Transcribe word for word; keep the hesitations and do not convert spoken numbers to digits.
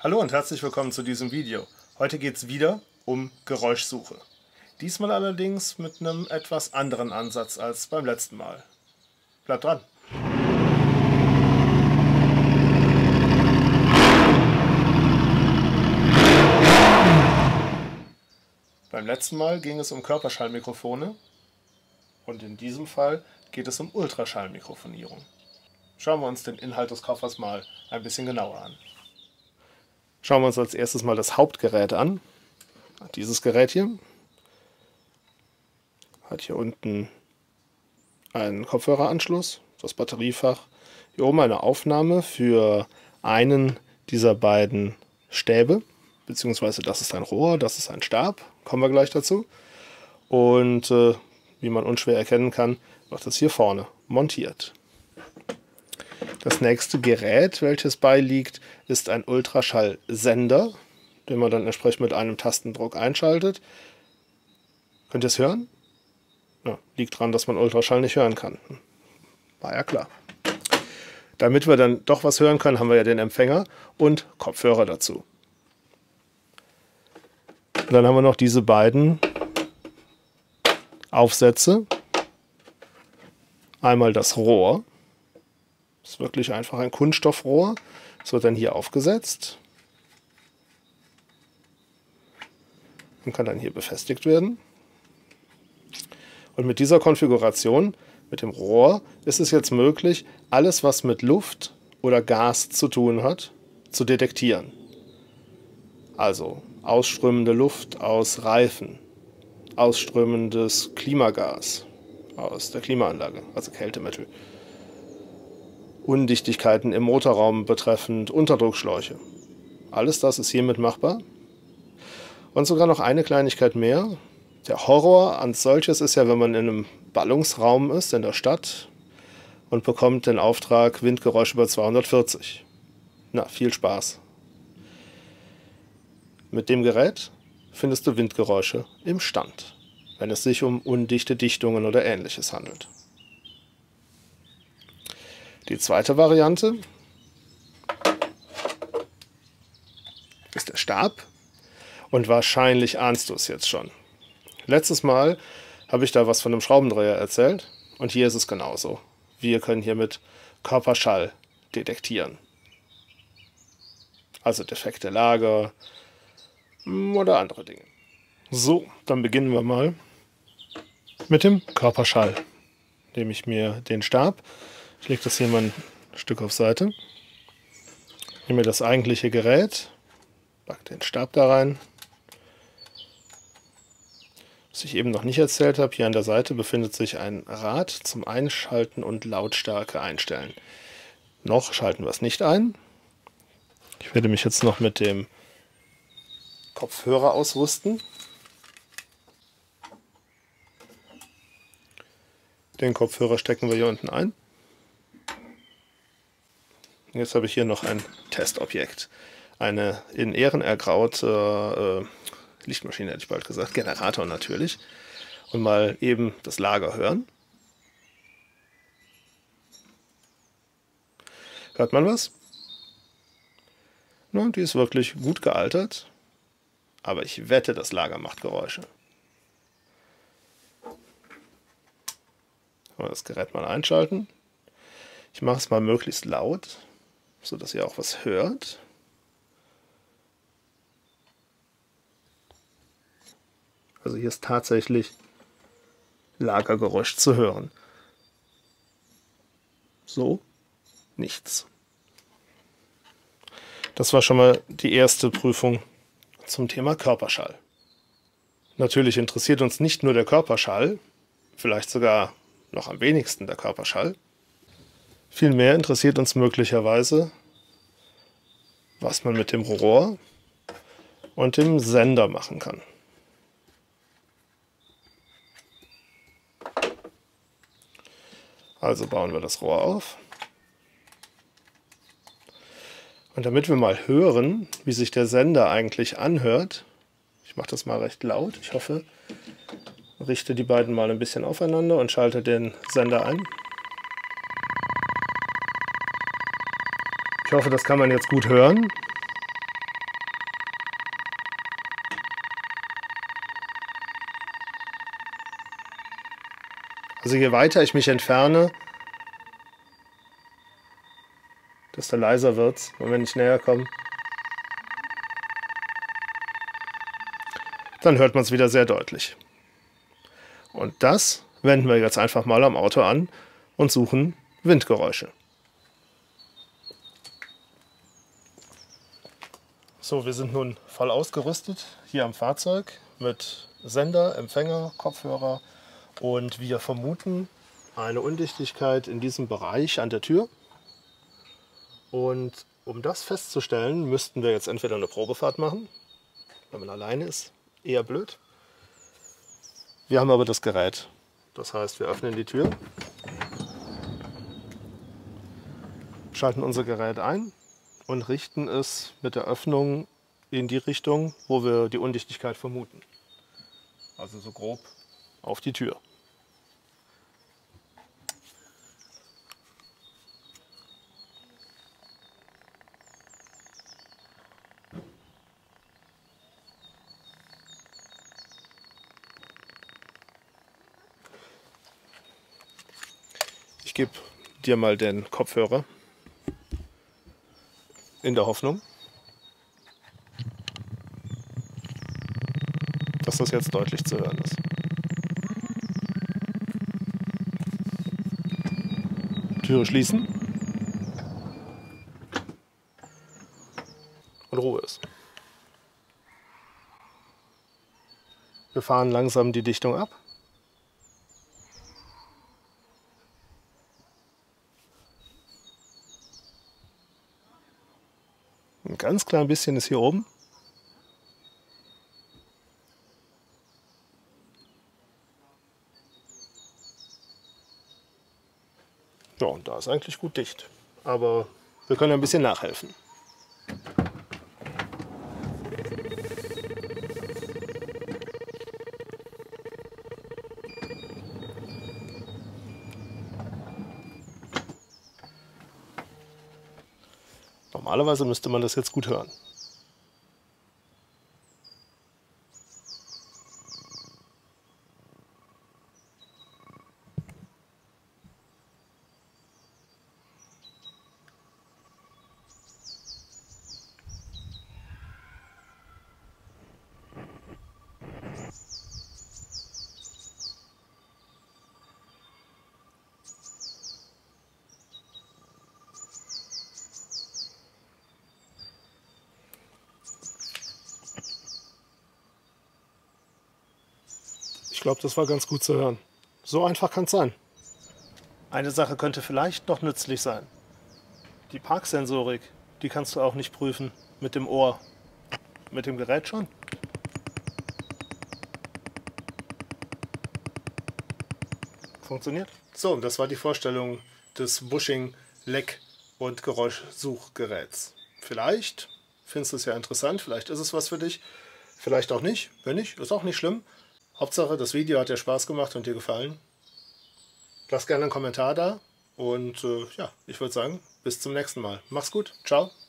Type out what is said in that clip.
Hallo und herzlich willkommen zu diesem Video. Heute geht es wieder um Geräuschsuche. Diesmal allerdings mit einem etwas anderen Ansatz als beim letzten Mal. Bleibt dran! Beim letzten Mal ging es um Körperschallmikrofone und in diesem Fall geht es um Ultraschallmikrofonierung. Schauen wir uns den Inhalt des Koffers mal ein bisschen genauer an. Schauen wir uns als erstes mal das Hauptgerät an. Dieses Gerät hier hat hier unten einen Kopfhöreranschluss, das Batteriefach. Hier oben eine Aufnahme für einen dieser beiden Stäbe, beziehungsweise das ist ein Rohr, das ist ein Stab, kommen wir gleich dazu. Und äh, wie man unschwer erkennen kann, wird das hier vorne montiert. Das nächste Gerät, welches beiliegt, ist ein Ultraschallsender, den man dann entsprechend mit einem Tastendruck einschaltet. Könnt ihr es hören? Ja, liegt daran, dass man Ultraschall nicht hören kann. War ja klar. Damit wir dann doch was hören können, haben wir ja den Empfänger und Kopfhörer dazu. Und dann haben wir noch diese beiden Aufsätze. Einmal das Rohr. Das ist wirklich einfach ein Kunststoffrohr. Das wird dann hier aufgesetzt und kann dann hier befestigt werden. Und mit dieser Konfiguration, mit dem Rohr, ist es jetzt möglich, alles, was mit Luft oder Gas zu tun hat, zu detektieren. Also ausströmende Luft aus Reifen, ausströmendes Klimagas aus der Klimaanlage, also Kältemittel. Undichtigkeiten im Motorraum betreffend Unterdruckschläuche. Alles das ist hiermit machbar. Und sogar noch eine Kleinigkeit mehr. Der Horror als solches ist ja, wenn man in einem Ballungsraum ist, in der Stadt, und bekommt den Auftrag Windgeräusch über zweihundertvierzig. Na, viel Spaß. Mit dem Gerät findest du Windgeräusche im Stand, wenn es sich um undichte Dichtungen oder Ähnliches handelt. Die zweite Variante ist der Stab und wahrscheinlich ahnst du es jetzt schon. Letztes Mal habe ich da was von einem Schraubendreher erzählt und hier ist es genauso. Wir können hiermit Körperschall detektieren. Also defekte Lager oder andere Dinge. So, dann beginnen wir mal mit dem Körperschall. Nehme ich mir den Stab. Ich lege das hier mal ein Stück auf Seite. Nehme mir das eigentliche Gerät, packe den Stab da rein. Was ich eben noch nicht erzählt habe, hier an der Seite befindet sich ein Rad zum Einschalten und Lautstärke einstellen. Noch schalten wir es nicht ein. Ich werde mich jetzt noch mit dem Kopfhörer ausrüsten. Den Kopfhörer stecken wir hier unten ein. Jetzt habe ich hier noch ein Testobjekt. Eine in Ehren ergraute äh, Lichtmaschine, hätte ich bald gesagt, Generator natürlich. Und mal eben das Lager hören. Hört man was? Na, die ist wirklich gut gealtert. Aber ich wette, das Lager macht Geräusche. Das Gerät mal einschalten. Ich mache es mal möglichst laut, so dass ihr auch was hört. Also hier ist tatsächlich Lagergeräusch zu hören. So, nichts. Das war schon mal die erste Prüfung zum Thema Körperschall. Natürlich interessiert uns nicht nur der Körperschall, vielleicht sogar noch am wenigsten der Körperschall. Vielmehr interessiert uns möglicherweise, was man mit dem Rohr und dem Sender machen kann. Also bauen wir das Rohr auf. Und damit wir mal hören, wie sich der Sender eigentlich anhört, ich mache das mal recht laut, ich hoffe, richte die beiden mal ein bisschen aufeinander und schalte den Sender ein. Ich hoffe, das kann man jetzt gut hören. Also je weiter ich mich entferne, desto leiser wird es. Und wenn ich näher komme, dann hört man es wieder sehr deutlich. Und das wenden wir jetzt einfach mal am Auto an und suchen Windgeräusche. So, wir sind nun voll ausgerüstet hier am Fahrzeug mit Sender, Empfänger, Kopfhörer und wir vermuten eine Undichtigkeit in diesem Bereich an der Tür. Und um das festzustellen, müssten wir jetzt entweder eine Probefahrt machen, wenn man alleine ist, eher blöd. Wir haben aber das Gerät. Das heißt, wir öffnen die Tür, schalten unser Gerät ein und richten es mit der Öffnung in die Richtung, wo wir die Undichtigkeit vermuten. Also so grob auf die Tür. Ich gebe dir mal den Kopfhörer in der Hoffnung, dass das jetzt deutlich zu hören ist. Türe schließen und Ruhe ist. Wir fahren langsam die Dichtung ab. Ein ganz klein bisschen ist hier oben. Ja, und da ist eigentlich gut dicht. Aber wir können ein bisschen nachhelfen. Normalerweise müsste man das jetzt gut hören. Ich glaube, das war ganz gut zu hören. So einfach kann es sein. Eine Sache könnte vielleicht noch nützlich sein. Die Parksensorik, die kannst du auch nicht prüfen mit dem Ohr. Mit dem Gerät schon. Funktioniert. So, und das war die Vorstellung des Bushing Leck- und Geräuschsuchgeräts. Vielleicht findest du es ja interessant, vielleicht ist es was für dich, vielleicht auch nicht. Wenn nicht, ist auch nicht schlimm. Hauptsache, das Video hat dir Spaß gemacht und dir gefallen. Lass gerne einen Kommentar da und äh, ja, ich würde sagen, bis zum nächsten Mal. Mach's gut, ciao.